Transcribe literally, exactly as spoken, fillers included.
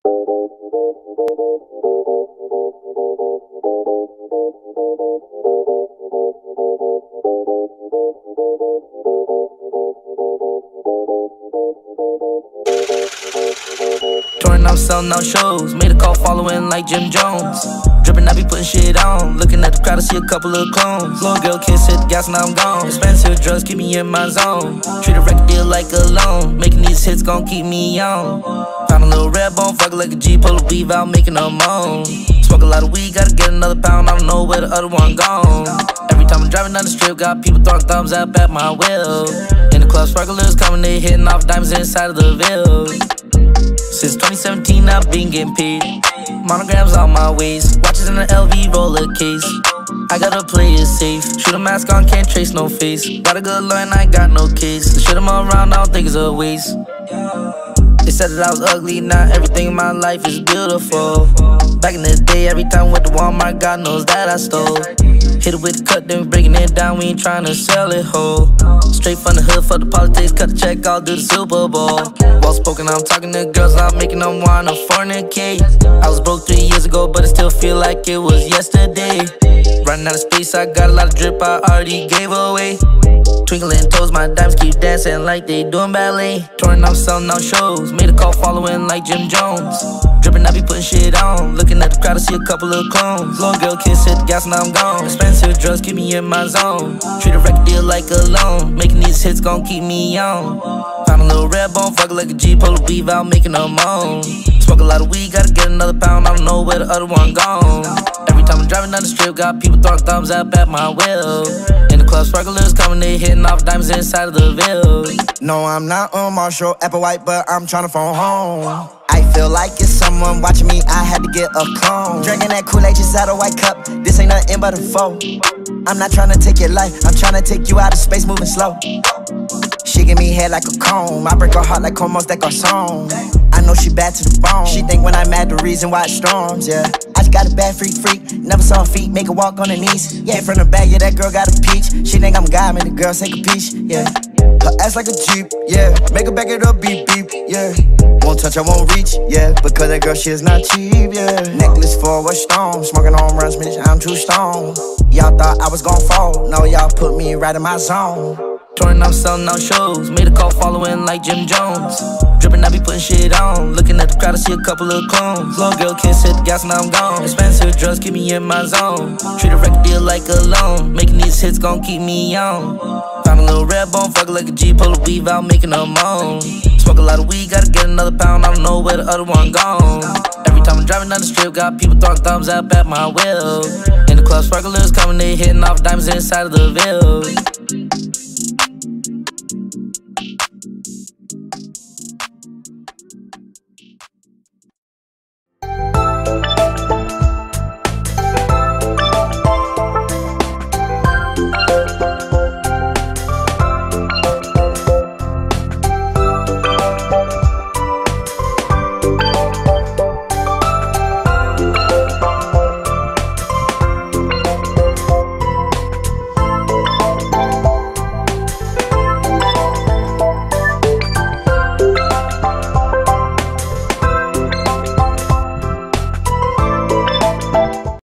Touring, I'm selling out shows. Made a call following like Jim Jones. Drippin', I be putting shit on. Looking at the crowd, I see a couple of clones. Little girl kiss, hit the gas, now I'm gone. Expensive drugs keep me in my zone. Treat a record deal like a loan. Making these hits gon' keep me on. Found a little red bone, fuck it like a G, pull a weave out, making a moan. Smoke a lot of weed, gotta get another pound. I don't know where the other one gone. Every time I'm driving down the strip, got people throwing thumbs up at my wheel. In the club, sparklers coming, they hitting off diamonds inside of the Ville. Since twenty seventeen, I've been getting paid. Monograms on my waist, watches in the L V roller case. I gotta play it safe. Shoot a mask on, can't trace no face. Got a good line, I ain't got no case. The shit I'm around, I don't think it's a waste. They said that I was ugly, now everything in my life is beautiful. Back in the day, every time I went to Walmart, God knows that I stole. Hit it with the cut, then breaking it down, we ain't tryna sell it whole. Straight from the hood for the politics, cut the check, I'll do the Super Bowl. Well spoken, I'm talking to girls, I'm making them wanna fornicate. I was broke three years ago, but I still feel like it was yesterday. Running out of space, I got a lot of drip, I already gave away. Twinkling toes, my dimes keep dancing like they doing ballet. Touring, I'm selling out shows. Made a call following like Jim Jones. Drippin', I be putting shit on. Looking at the crowd, I see a couple of clones. Little girl kiss, hit the gas, now I'm gone. Expensive drugs keep me in my zone. Treat a record deal like a loan. Making these hits gon' keep me on. Found a little red bone, fuck it like a G, pull a weave out, making a moan. Smoke a lot of weed, gotta get another pound. I don't know where the other one gone. Every time I'm driving down the strip, got people throwing thumbs up at my wheel. In the club, sparklers coming, they hitting off diamonds inside of the Ville. No, I'm not on Marshall, Applewhite, but I'm tryna phone home. I feel like it's someone watching me, I had to get a clone. Drinking that Kool-Aid just out of white cup, this ain't nothing but a foe. I'm not tryna take your life, I'm tryna take you out of space moving slow. She give me head like a comb, I break her heart like Como de Garçon. I know she bad to the bone, she think when I'm mad the reason why it storms, yeah. I just got a bad freak freak, never saw her feet, make her walk on her knees. Yeah, from the back, yeah, that girl got a peach. She think I'm God, make the girl take a peach, yeah. Her ass like a Jeep, yeah, make her back it up, beep, beep, yeah. Won't touch, I won't reach, yeah, because that girl, she is not cheap, yeah. Necklace for a stone, smoking on runs, bitch, I'm too stoned. Y'all thought I was gon' fall, no, y'all put me right in my zone. Touring, I'm selling out shows. Made a call following like Jim Jones. Drippin', I be putting shit on. Looking at the crowd, I see a couple of clones. Little girl kiss, hit the gas, now I'm gone. Expensive drugs keep me in my zone. Treat a record deal like a loan. Making these hits gon' keep me on. Found a little red bone, fuck it like a G, pull a weave out, making a moan. Smoke a lot of weed, gotta get another pound. I don't know where the other one gone. Every time I'm driving down the strip, got people throwing thumbs up at my wheel. In the club, sparklers coming, they hitting off diamonds inside of the Ville.